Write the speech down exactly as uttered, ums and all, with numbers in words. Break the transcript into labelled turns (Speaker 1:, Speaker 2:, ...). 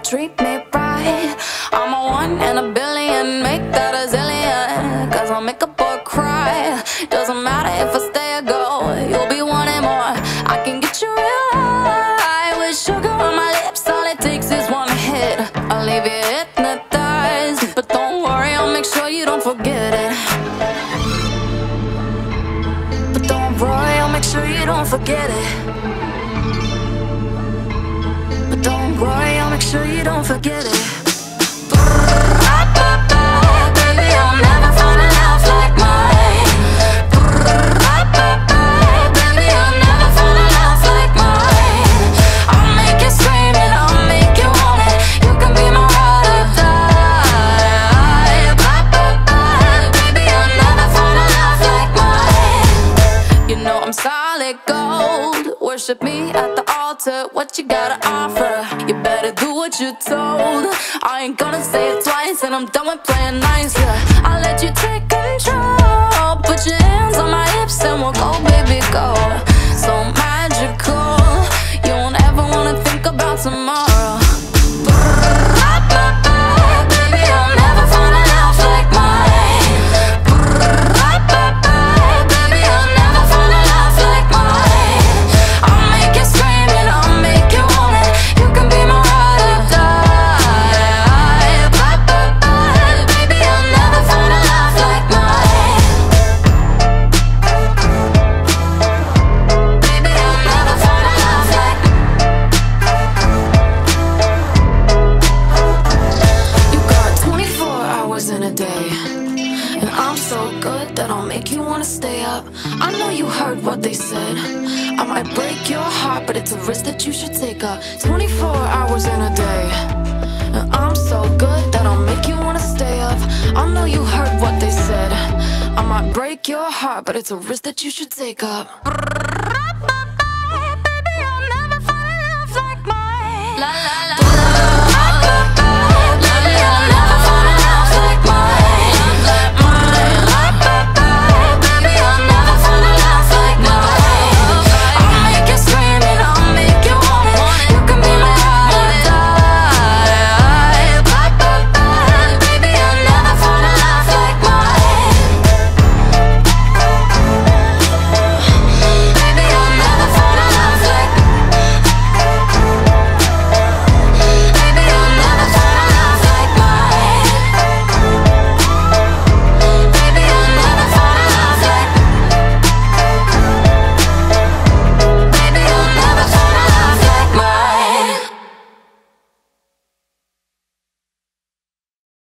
Speaker 1: treat me right. I'm a one in a billion, make that a zillion. Cause I'll make a boy cry. Doesn't matter if I stay or go, you'll be wanting more. I can get you real high with sugar on my lips. All it takes is one hit, I'll leave you hypnotized. But don't worry, I'll make sure you don't forget it. But don't worry, I'll make sure you don't forget it. But don't worry, I'll make sure you don't forget it. Baby, I'll never find a love like mine. Baby, I'll never find a love like mine. I'll make you scream and I'll make you want it. You can be my ride or die. Baby, I'll never find a love like mine. You know I'm solid gold. Worship me at the altar. What you gotta offer? You better do what you're told. I ain't gonna say it twice, and I'm done with playing nice. Yeah, I'll let you take control. Put your hands on my hips and we'll go, baby, go. So magical, you won't ever wanna think about tomorrow. Baby, I'll never find a love like mine. Baby, I'll never find a love like mine. I'll make you scream and I'll make you want it. You can be my ride or die. Baby, I'll never find a love like mine. Baby, I'll never find a love like mine. You got twenty-four hours in a day, and I'm so good that I'll make you wanna stay up. I know you heard what they said. I might break your heart, but it's a risk that you should take up. twenty-four hours in a day, and I'm so good that I'll make you wanna stay up. I know you heard what they said. I might break your heart, but it's a risk that you should take up.